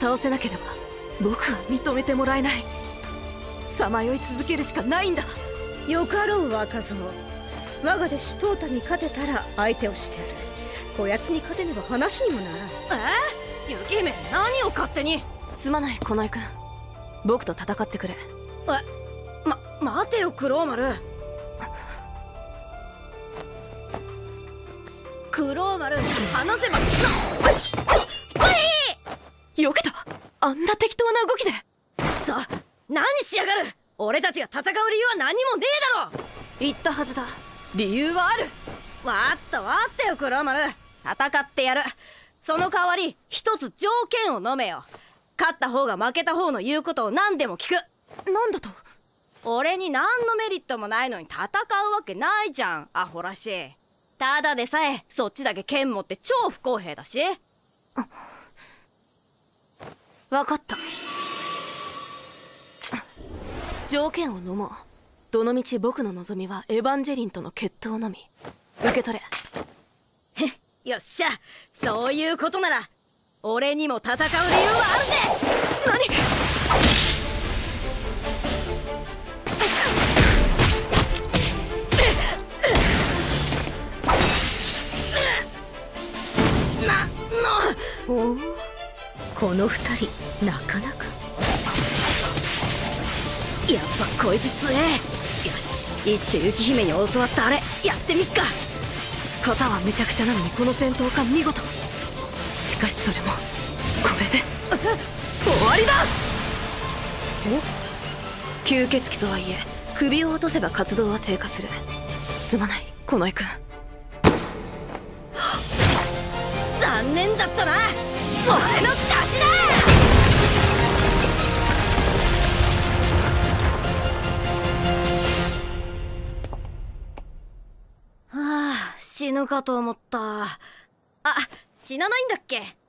倒せなければ僕は認めてもらえない。さまよい続けるしかないんだ。 よかろう若造。我が弟子トータに勝てたら相手をしてやる。こやつに勝てねば話にもならん。 雪姫、何を勝手に。 すまない近衛君、僕と戦ってくれ。 待てよクローマル。クローマル、話せばよけた。あんな適当な動きで。 さあ、何しやがる。俺たちが戦う理由は何もねえだろ。 言ったはずだ。理由はある。 わったよクローマル。戦ってやる。その代わり一つ条件を飲めよ。勝った方が負けた方の言うことを何でも聞く。 なんだと。 俺に何のメリットもないのに戦うわけないじゃん、アホらしい。ただでさえそっちだけ剣持って超不公平だし。 分かった。条件を飲もう。どのみち僕の望みはエヴァンジェリンとの決闘のみ。受け取れ。 よっしゃ、そういうことなら俺にも戦う理由はあるぜ。 何。 おお、この二人なかなか。 やっぱこいつ強え。よし、一丁雪姫に教わったあれやってみっか。 型はめちゃくちゃなのにこの戦闘が見事。しかしそれもこれで終わりだ。お、吸血鬼とはいえ首を落とせば活動は低下する。すまない近衛君。 残念だったな。俺の勝ちだ。はあ、死ぬかと思った。死なないんだっけ。